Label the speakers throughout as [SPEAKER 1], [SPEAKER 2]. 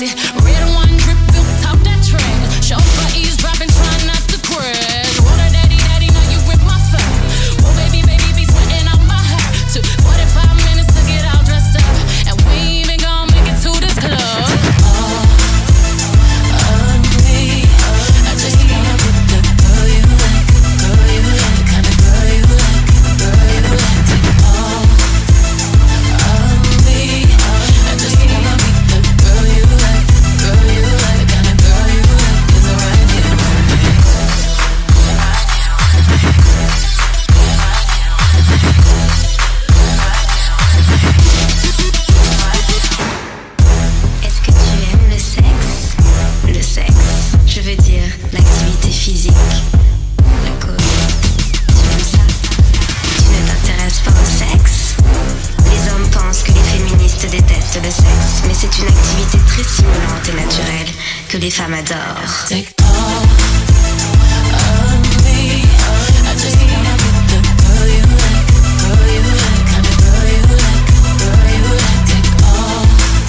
[SPEAKER 1] it. Red wine drip, built top that trend. Chauffeur eavesdropping, trying not to crash. Water daddy, daddy, know you with my fat. Oh baby, baby, be sweating out my hair. Took 45 minutes to get all dressed up, and we ain't even gonna make it to this club.
[SPEAKER 2] Que les femmes adorent.
[SPEAKER 1] Take all of me. I just wanna be the girl you like, the kind of girl you like, Take all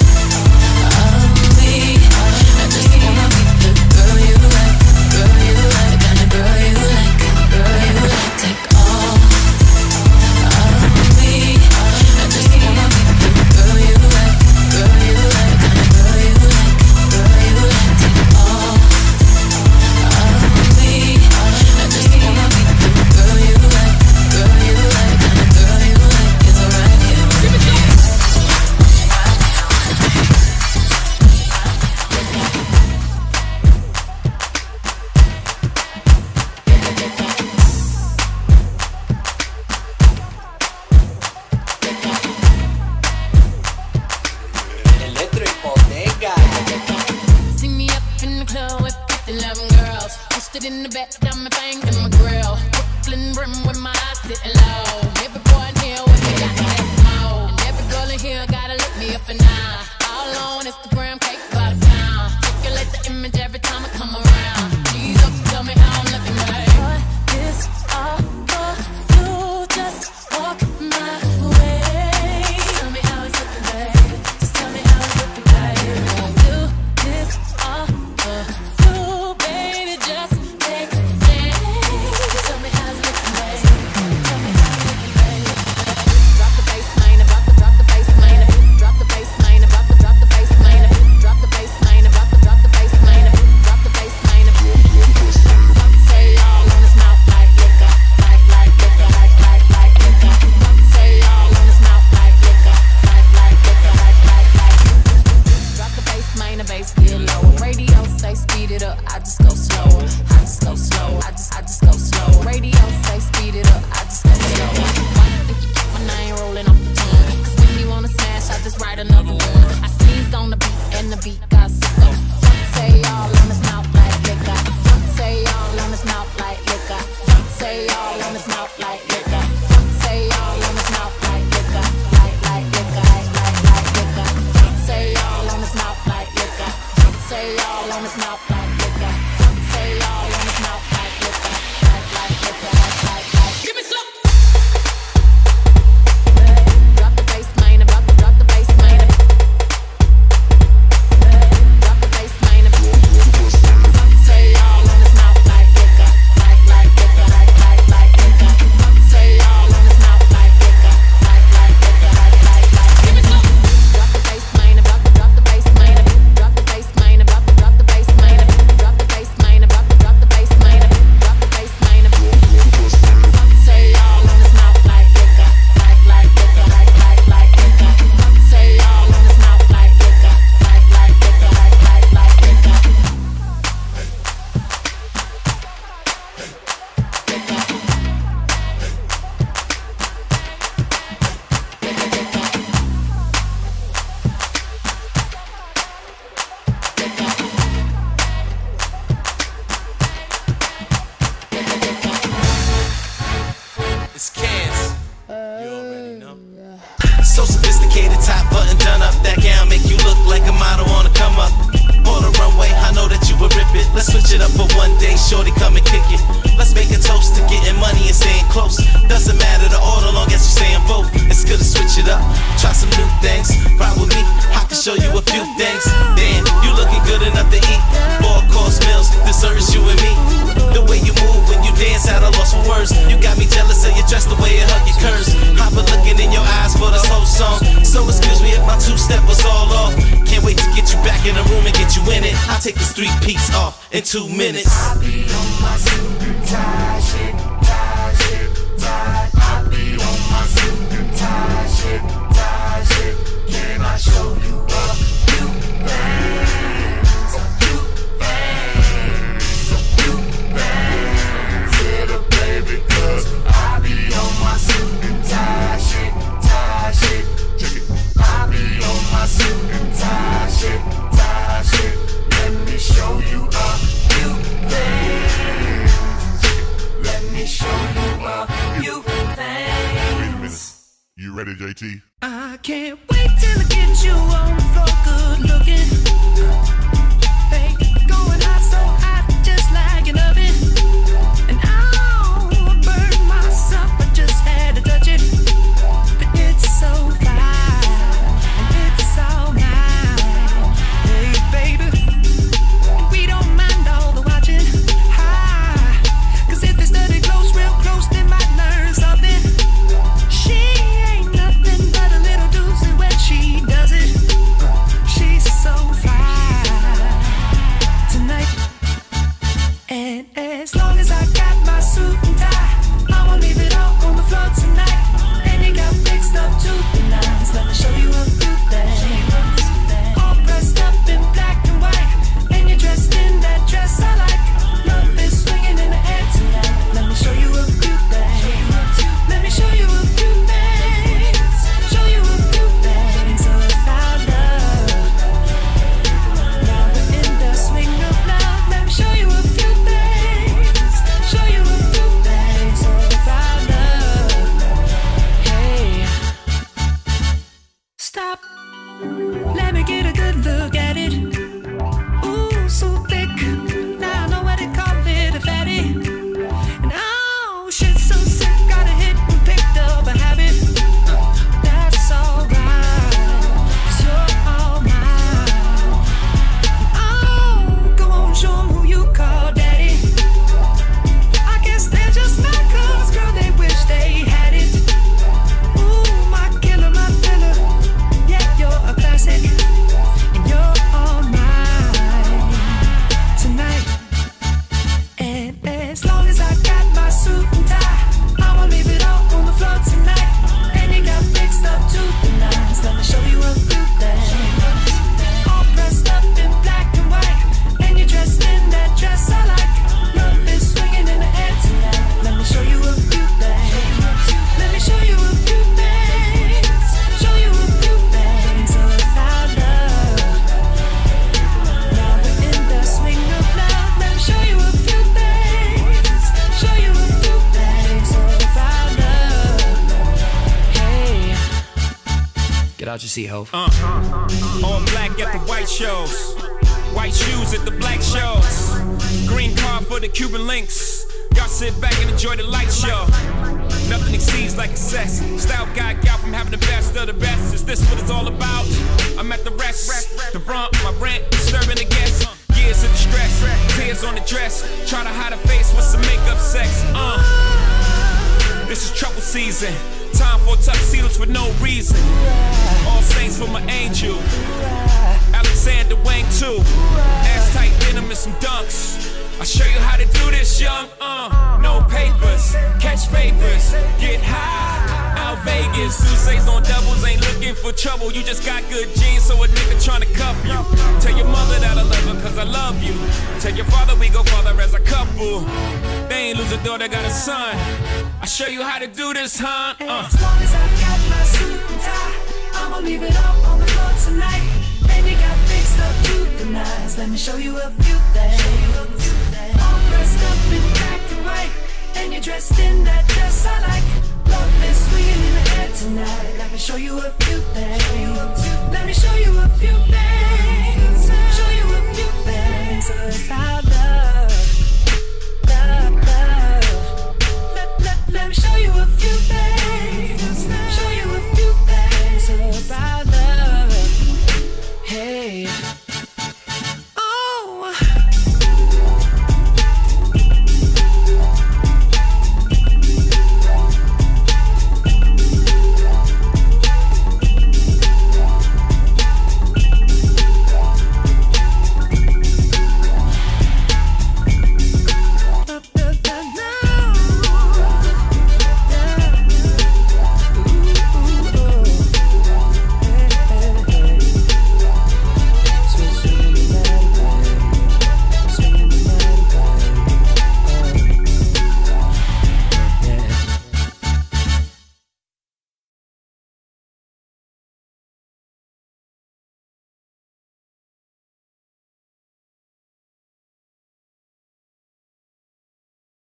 [SPEAKER 1] of me. I just wanna be the girl you like, the kind of girl you like, Take all of me. I just wanna be the girl you like, the kind of girl you like. In the back, got my things in my grill. Brooklyn brim with my eyes sitting low. Every boy in here with me got that smoke. And every girl in here gotta look me up and down. All on Instagram, cake by the pound. Circulate the image every time I come around. Please up, tell me how I'm looking, babe. What is all for you? Just walk my way. Tell me how it's looking, babe. Just tell me how it's looking, babe. Do this all for you, baby. Just
[SPEAKER 3] step us all off. Can't wait to get you back in the room and get you in it. I'll take this 3-piece off in 2 minutes.
[SPEAKER 4] I be on my suit and tie shit, tie shit, tie. I be on my suit and tie shit, tie shit. Can I show you a few things? A few things, a few things. Little baby, 'cause I be on my suit and tie shit, tie shit. Check it. I be on my suit and tie shit, tie shit. Let me show you a few things. Let me show you a few things.
[SPEAKER 5] Wait a minute. You ready, JT?
[SPEAKER 6] I can't wait till I get you on the floor, good looking. Hey, going hot, so hot, just like an oven. And I'll burn myself, I just had to touch it. But it's so fine, and it's all mine. Hey, baby, we don't mind all the watching. Hi, 'cause if they study close, real close, they might learn something. She ain't nothing but a little doozy when she does it. She's so fine tonight. And as long as I got my suit and tie, I'ma leave it all on the floor tonight. And you got fixed up to the nines. Let me show you a few things. All dressed up in black and white, and you're dressed in that dress I like. Love is swinging in the air tonight. Let me show you a few things. Let me show you a few things. Show you a few things about love. Now we're in the swing of love. Let me show you a few things. Show you a few things about love. Hey, stop. Let me get a good look at it. Ooh, so thick. Now I know what they call it, a fatty. And oh, shit, so sick. Got a hit and picked up a habit. That's alright, 'cause you're all mine. Oh, go on, show 'em who you call daddy. I guess they're just mad 'cause, girl, they wish they had it. Ooh, my killer, my filler. Yeah, you're a classic, and you're all mine tonight. And as long as I got my suit and tie, I'ma leave it all on the floor tonight. And you got fixed up to the nines. Let me show you a few things. All dressed up in black and white, and you're dressed in that dress I like. Love is swinging in the air tonight. Let me show you a few things. Let me show you a few things. Show you a few things about love. Now we're in the swing of love. Let me show you a few things. Show you a few things about love. Hey,
[SPEAKER 7] Get out your seat, ho.
[SPEAKER 8] All black at the white shows, white shoes at the black shows, green car for the Cuban links. Y'all sit back and enjoy the light show. Nothing exceeds like excess. Style guy out from having the best of the best. Is this what it's all about? I'm at the rest, the front, my rent, disturbing the guests. Years of distress, tears on the dress. Try to hide a face with some makeup sex. This is trouble season. Time for tuxedos for no reason. All saints for my angel. Alexander Wang too. Ass tight denim and some dunks. I'll show you how to do this, young. No papers, catch papers, get high. Out Vegas, Sousa's on doubles, ain't looking for trouble. You just got good genes, so a nigga tryna cuff you. Tell your mother that I love her, 'cause I love you. Tell your father we go farther as a couple. They ain't lose a daughter, got a son. I'll show you how to do this, huh?
[SPEAKER 6] as long as I got my suit and tie, I'ma leave it all on the floor tonight. And you got fixed up to the nines. Let me show you a few things. All dressed up in black and white, and you're dressed in that dress I like. Love is swinging in the air tonight. Let me show you a few things. Let me show you a few things.